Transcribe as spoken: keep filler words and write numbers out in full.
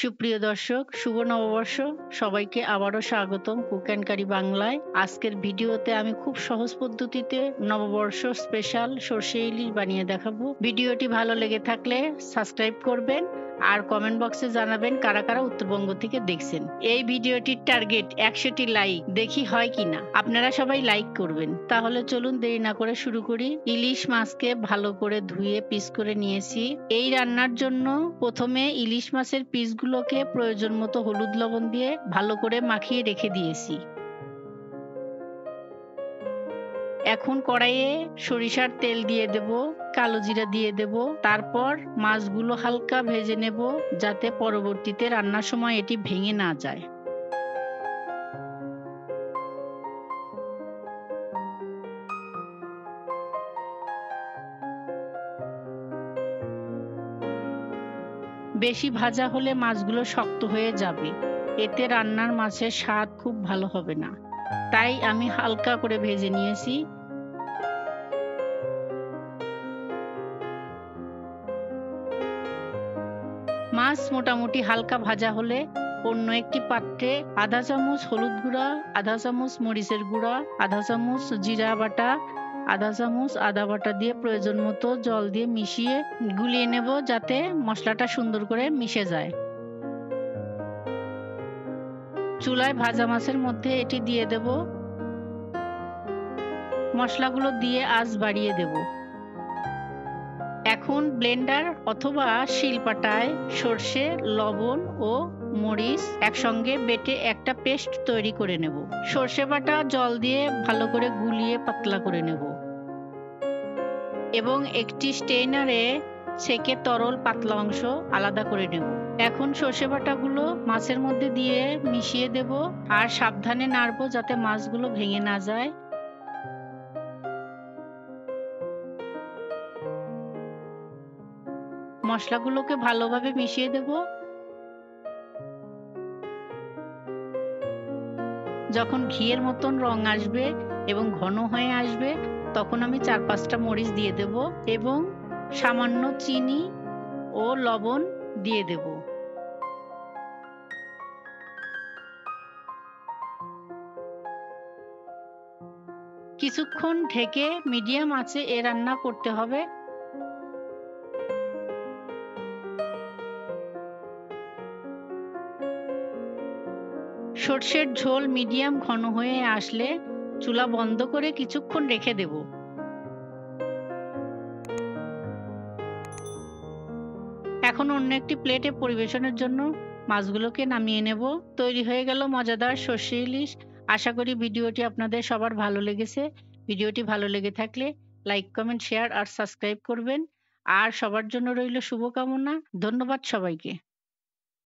সুপ্রিয় দর্শক, শুভ নববর্ষ। সবাইকে আবারও স্বাগতম কুক অ্যান্ড কারি বাংলায়। আজকের ভিডিওতে আমি খুব সহজ পদ্ধতিতে নববর্ষ স্পেশাল সরষে ইলিশ বানিয়ে দেখাবো। ভিডিওটি ভালো লেগে থাকলে সাবস্ক্রাইব করবেন আর কমেন্ট বক্সে জানাবেন কারা কারা উত্তরবঙ্গ থেকে দেখছেন। এই ভিডিওটির টার্গেট একশোটি লাইক, দেখি হয় কিনা। আপনারা সবাই লাইক করবেন। তাহলে চলুন দেরি না করে শুরু করি। ইলিশ মাছকে ভালো করে ধুয়ে পিস করে নিয়েছি। এই রান্নার জন্য প্রথমে ইলিশ মাছের পিসগুলোকে প্রয়োজন মতো হলুদ লবণ দিয়ে ভালো করে মাখিয়ে রেখে দিয়েছি। এখন কড়াইয়ে সরিষার তেল দিয়ে দেব, কালো জিরা দিয়ে দেব, তারপর মাছগুলো হালকা ভেজে নেব যাতে পরবর্তীতে রান্নার সময় এটি ভেঙে না যায়। বেশি ভাজা হলে মাছগুলো শক্ত হয়ে যাবে, এতে রান্নার মাছের স্বাদ খুব ভালো হবে না। তাই আমি হালকা করে ভেজে নিয়েছি। মাছ মোটামুটি হালকা ভাজা হলে অন্য একটি পাত্রে আধা চামচ হলুদ গুঁড়া, আধা চামচ মরিচের গুঁড়া, আধা চামচ জিরা বাটা, আধা চামচ আদা বাটা দিয়ে প্রয়োজন মতো জল দিয়ে মিশিয়ে গুলিয়ে নেব যাতে মশলাটা সুন্দর করে মিশে যায়। চুলায় ভাজা মাছের মধ্যে এটি দিয়ে দেব। মশলাগুলো দিয়ে আঁচ বাড়িয়ে দেব। এখন ব্লেন্ডার অথবা শিলপাটায় সরষে, লবণ ও মরিচ একসঙ্গে বেটে একটা পেস্ট তৈরি করে নেব। সরষে বাটা জল দিয়ে ভালো করে গুলিয়ে পাতলা করে নেব এবং একটি স্টেইনারে ছেঁকে তরল পাতলা অংশ আলাদা করে নেব। এখন সরষে বাটাগুলো মাছের মধ্যে দিয়ে মিশিয়ে দেব আর সাবধানে নাড়বো যাতে মাছগুলো ভেঙে না যায়। মশলাগুলোকে ভালোভাবে মিশিয়ে দেব। যখন ঘিয়ের মতন রং আসবে এবং ঘন হয়ে আসবে তখন আমি চার পাঁচটা মরিচ দিয়ে দেব এবং সামান্য চিনি ও লবণ দিয়ে দেব। কিছুক্ষণ ঢেকে মিডিয়াম আঁচে এ রান্না করতে হবে। সরষের ঝোল মিডিয়াম ঘন হয়ে আসলে চুলা বন্ধ করে কিছুক্ষণ রেখে দেব। এখন অন্য একটি প্লেটে পরিবেশনের জন্য মাছগুলোকে নামিয়ে নেব। তৈরি হয়ে গেল মজাদার সরষে ইলিশ। আশা করি ভিডিওটি আপনাদের সবার ভালো লেগেছে। ভিডিওটি ভালো লেগে থাকলে লাইক, কমেন্ট, শেয়ার আর সাবস্ক্রাইব করবেন। আর সবার জন্য রইল শুভকামনা। ধন্যবাদ সবাইকে।